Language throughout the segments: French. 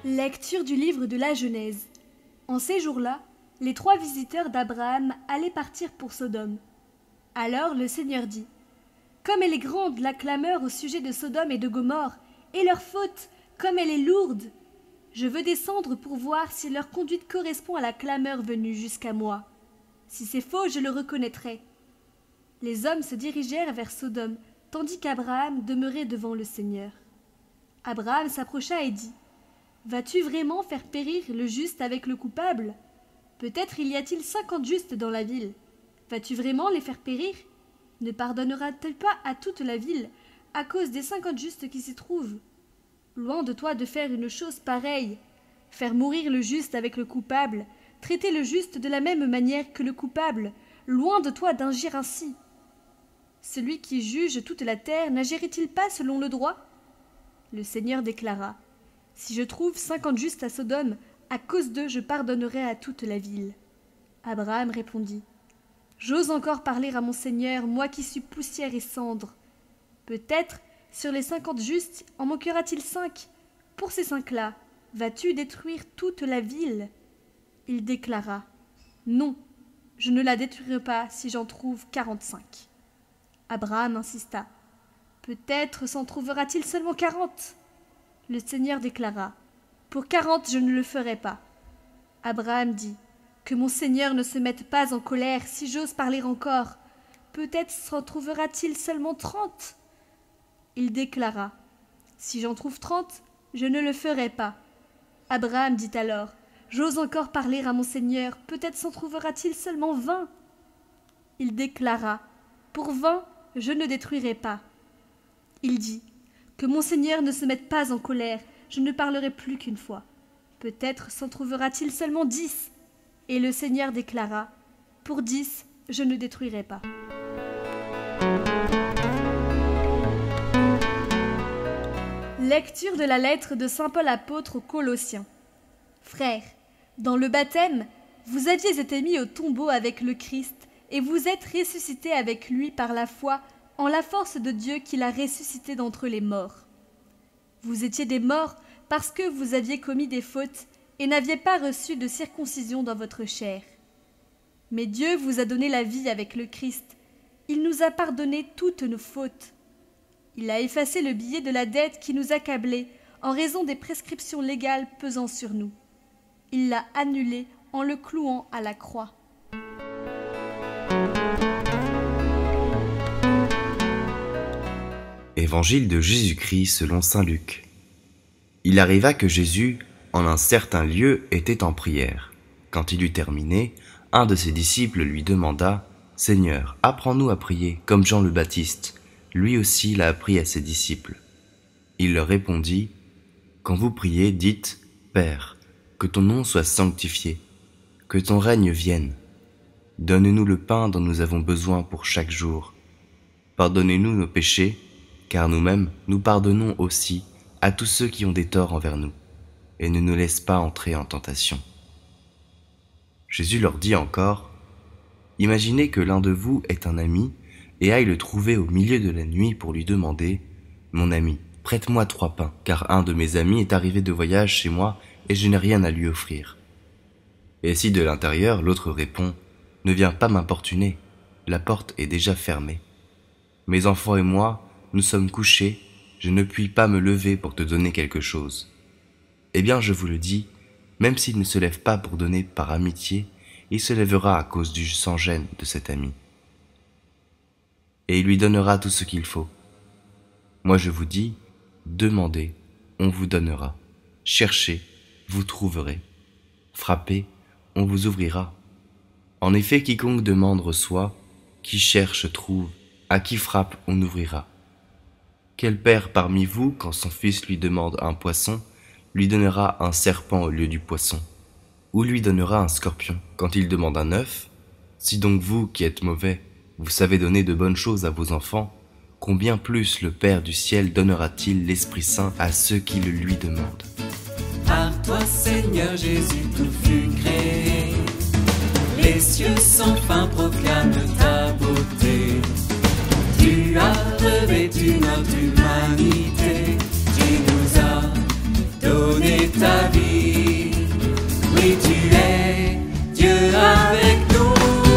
Lecture du livre de la Genèse. En ces jours-là, les 3 visiteurs d'Abraham allaient partir pour Sodome. Alors le Seigneur dit : comme elle est grande la clameur au sujet de Sodome et de Gomorrhe, et leur faute, comme elle est lourde. Je veux descendre pour voir si leur conduite correspond à la clameur venue jusqu'à moi. Si c'est faux, je le reconnaîtrai. Les hommes se dirigèrent vers Sodome, tandis qu'Abraham demeurait devant le Seigneur. Abraham s'approcha et dit : vas-tu vraiment faire périr le juste avec le coupable ? Peut-être y a-t-il 50 justes dans la ville. Vas-tu vraiment les faire périr ? Ne pardonnera-t-il pas à toute la ville à cause des 50 justes qui s'y trouvent ? Loin de toi de faire une chose pareille, faire mourir le juste avec le coupable, traiter le juste de la même manière que le coupable, loin de toi d'agir ainsi. Celui qui juge toute la terre n'agirait-il pas selon le droit ? Le Seigneur déclara : si je trouve 50 justes à Sodome, à cause d'eux je pardonnerai à toute la ville. Abraham répondit : j'ose encore parler à mon Seigneur, moi qui suis poussière et cendre. Peut-être, sur les 50 justes, en manquera-t-il 5. Pour ces 5-là, vas-tu détruire toute la ville ? Il déclara : non, je ne la détruirai pas si j'en trouve 45. Abraham insista : peut-être s'en trouvera-t-il seulement 40. Le Seigneur déclara : pour 40, je ne le ferai pas. Abraham dit : que mon Seigneur ne se mette pas en colère si j'ose parler encore. Peut-être s'en trouvera-t-il seulement 30. Il déclara : si j'en trouve 30, je ne le ferai pas. Abraham dit alors : j'ose encore parler à mon Seigneur, peut-être s'en trouvera-t-il seulement 20. Il déclara : pour 20, je ne détruirai pas. Il dit : que mon Seigneur ne se mette pas en colère, je ne parlerai plus qu'une fois. Peut-être s'en trouvera-t-il seulement 10. Et le Seigneur déclara : pour 10, je ne détruirai pas. Lecture de la lettre de saint Paul apôtre aux Colossiens. Frères, dans le baptême, vous aviez été mis au tombeau avec le Christ, et vous êtes ressuscités avec lui par la foi, en la force de Dieu qui l'a ressuscité d'entre les morts. Vous étiez des morts parce que vous aviez commis des fautes et n'aviez pas reçu de circoncision dans votre chair. Mais Dieu vous a donné la vie avec le Christ. Il nous a pardonné toutes nos fautes. Il a effacé le billet de la dette qui nous accablait en raison des prescriptions légales pesant sur nous. Il l'a annulé en le clouant à la croix. Évangile de Jésus-Christ selon saint Luc. Il arriva que Jésus, en un certain lieu, était en prière. Quand il eut terminé, un de ses disciples lui demanda : « Seigneur, apprends-nous à prier, comme Jean le Baptiste. Lui aussi l'a appris à ses disciples. » Il leur répondit : « Quand vous priez, dites : Père, que ton nom soit sanctifié, que ton règne vienne. Donne-nous le pain dont nous avons besoin pour chaque jour. Pardonnez-nous nos péchés, car nous-mêmes, nous pardonnons aussi à tous ceux qui ont des torts envers nous, et ne nous laisse pas entrer en tentation. » Jésus leur dit encore : « Imaginez que l'un de vous est un ami, et aille le trouver au milieu de la nuit pour lui demander : Mon ami, prête-moi 3 pains, car un de mes amis est arrivé de voyage chez moi, et je n'ai rien à lui offrir. Et si de l'intérieur l'autre répond : Ne viens pas m'importuner, la porte est déjà fermée. Mes enfants et moi, nous sommes couchés, je ne puis pas me lever pour te donner quelque chose. Eh bien, je vous le dis, même s'il ne se lève pas pour donner par amitié, il se lèvera à cause du sans-gêne de cet ami. Et il lui donnera tout ce qu'il faut. Moi je vous dis, demandez, on vous donnera. Cherchez, vous trouverez. Frappez, on vous ouvrira. En effet, quiconque demande reçoit, qui cherche trouve, à qui frappe on ouvrira. Quel père parmi vous, quand son fils lui demande un poisson, lui donnera un serpent au lieu du poisson, ou lui donnera un scorpion quand il demande un œuf? Si donc vous, qui êtes mauvais, vous savez donner de bonnes choses à vos enfants, combien plus le Père du ciel donnera-t-il l'Esprit Saint à ceux qui le lui demandent? Par toi, Seigneur Jésus, tout fut créé. Les cieux sans fin proclament ta beauté. Tu as revêtu notre humanité. Tu nous as donner ta vie. Oui, tu es Dieu avec nous.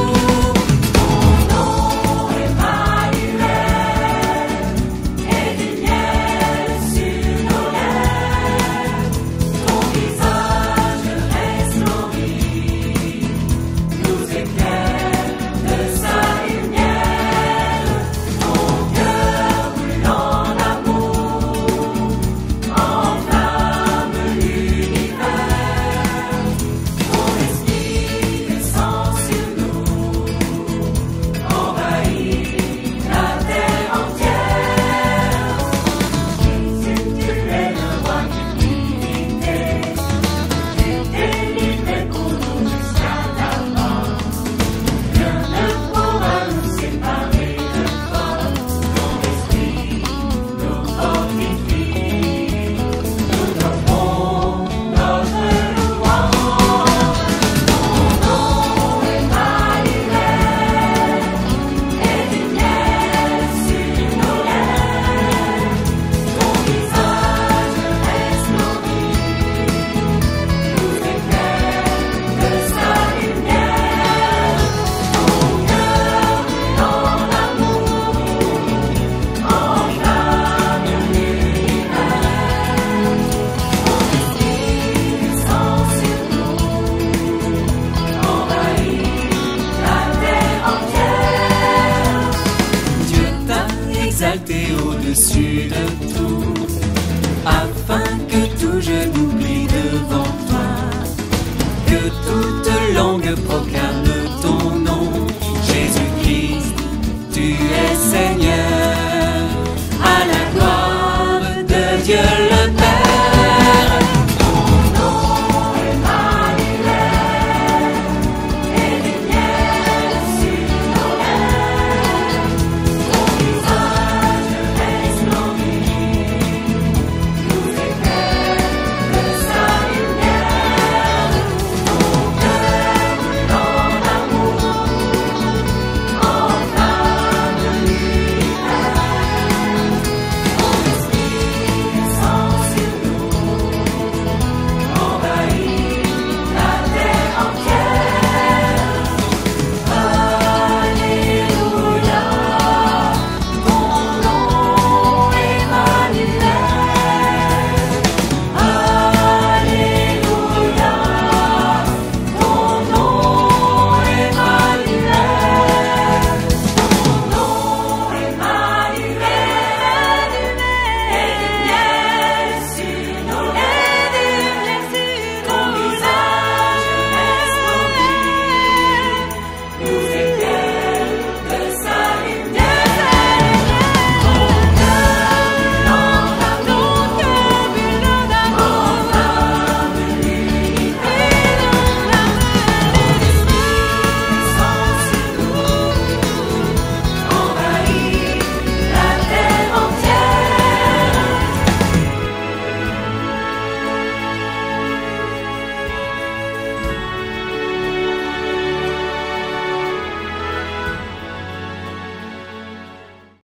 Exalté au-dessus de tout, afin que tout genou plie devant toi, que toute langue proclame